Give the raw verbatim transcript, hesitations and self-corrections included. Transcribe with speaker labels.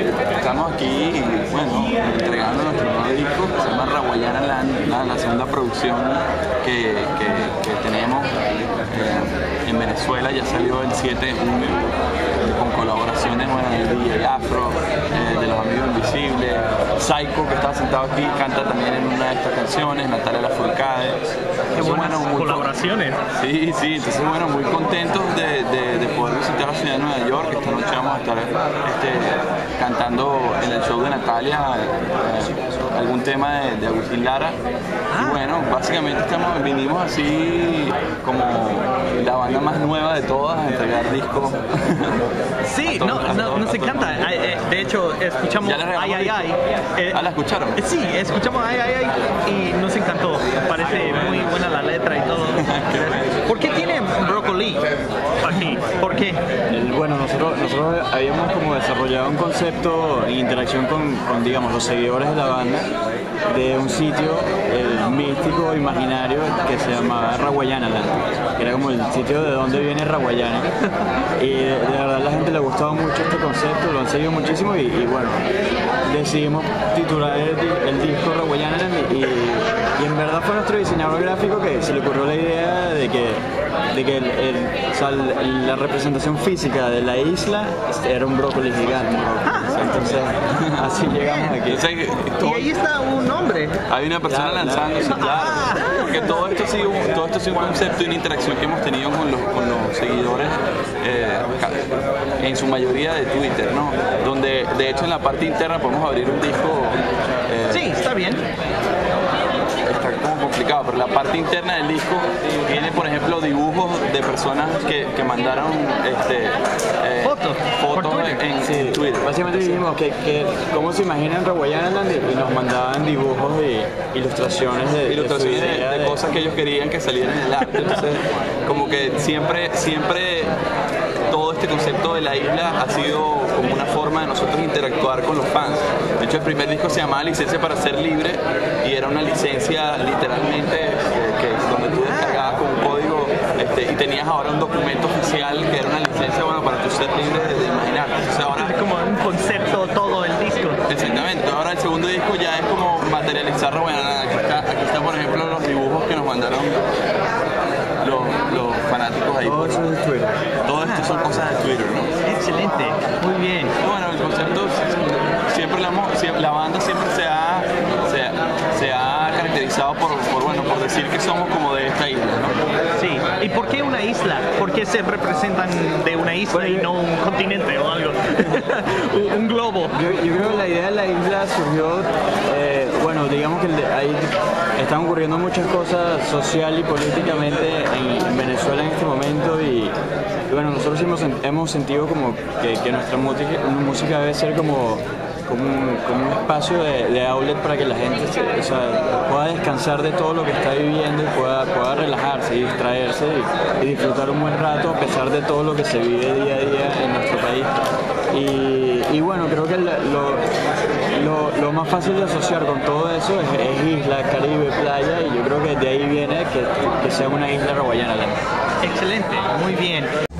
Speaker 1: estamos aquí, bueno, entregando nuestro nuevo disco que se llama Rawayana Land, la, la segunda producción que, que, que tenemos eh, en Venezuela. Ya salió el siete de junio con colaboraciones, bueno, del D J Afro, eh, de Los Amigos Invisibles, Psycho, que está sentado aquí, canta también en una de estas canciones, Natalia Lafourcade.
Speaker 2: Qué buenas bueno, muy colaboraciones.
Speaker 1: Sí, sí, entonces bueno, muy contentos de, de, de poder visitar la ciudad de Nueva York. Esta noche vamos a estar este, cantando en el show de Natalia eh, algún tema de, de Agustín Lara. Ah. Y bueno, básicamente estamos, vinimos así como la banda más nueva de todas a entregar discos.
Speaker 2: Sí, no, no, nos encanta. De hecho, escuchamos Ay, ay, ay.
Speaker 1: Eh, ¿Ah, la escucharon?
Speaker 2: Sí, escuchamos Ay, ay, ay y nos encantó. Parece muy buena la letra y todo. ¿Por qué tiene Brócoli aquí? ¿Por qué?
Speaker 3: El, bueno, nosotros, nosotros habíamos como desarrollado un concepto en interacción con, con, digamos, los seguidores de la banda, de un sitio el místico imaginario que se llamaba Rawayana Land, que era como el sitio de donde viene Rawayana. Y de, de verdad a la gente le gustaba mucho este concepto, lo han seguido muchísimo y, y bueno, decidimos titular el, el disco Rawayana Land y, y en verdad fue nuestro diseñador gráfico que se le ocurrió la idea de que, de que el, el, o sea, el, la representación física de la isla era un brócoli gigante. Entonces así llegamos aquí.
Speaker 2: O sea, y ahí está un nombre.
Speaker 1: Hay una persona claro, lanzándose, claro. claro. Porque todo esto ha sido, todo esto ha sido un concepto y una interacción que hemos tenido con los, con los seguidores, eh, en su mayoría de Twitter, ¿no? Donde de hecho en la parte interna podemos abrir un disco.
Speaker 2: Eh, sí, está bien.
Speaker 1: Está como complicado, pero la parte interna del disco tiene, por ejemplo, dibujos de personas que, que mandaron este, eh,
Speaker 2: fotos
Speaker 1: fotos en,
Speaker 3: sí,
Speaker 1: en Twitter.
Speaker 3: Básicamente dijimos que, que cómo se imaginan Rawayana Land y nos mandaban dibujos y ilustraciones de,
Speaker 1: ilustraciones
Speaker 3: de,
Speaker 1: de, de, de cosas que ellos querían que salieran en el arte. Entonces, como que siempre, siempre todo este concepto de la isla ha sido como una forma de nosotros interactuar con los fans. De hecho, el primer disco se llamaba Licencia para Ser Libre y era una licencia literalmente eh, que, donde tú descargabas con un código este, y tenías ahora un documento oficial que era una licencia, bueno, para tu ser libre de, de imaginar. Entonces, ahora,
Speaker 2: es como un concepto todo el disco.
Speaker 1: Exactamente. Ahora el segundo disco ya es como materializar. Bueno, aquí está, aquí está por ejemplo los dibujos que nos mandaron los, los fanáticos ahí.
Speaker 3: Todo eso es de Twitter.
Speaker 1: Todo esto son cosas de Twitter, ¿no?
Speaker 2: Excelente, muy bien.
Speaker 1: Bueno, el concepto siempre la, siempre, la banda siempre se ha, se, se ha caracterizado por, por, bueno, por decir que somos como de esta isla, ¿no?
Speaker 2: Sí, ¿y por qué una isla? ¿Por qué se representan de una isla bueno, y no un continente o algo? un globo.
Speaker 3: Yo, yo creo que la idea de la isla surgió, eh, bueno, digamos que ahí están ocurriendo muchas cosas social y políticamente en, en Venezuela en este momento y, y bueno, nosotros hemos, hemos sentido como que, que nuestra música, música debe ser como Como un, como un espacio de, de outlet para que la gente se, o sea, pueda descansar de todo lo que está viviendo y pueda, pueda relajarse y distraerse y, y disfrutar un buen rato a pesar de todo lo que se vive día a día en nuestro país. Y, y bueno, creo que lo, lo, lo más fácil de asociar con todo eso es, es isla, Caribe, playa y yo creo que de ahí viene que, que sea una isla rawayana.
Speaker 2: Excelente, muy bien.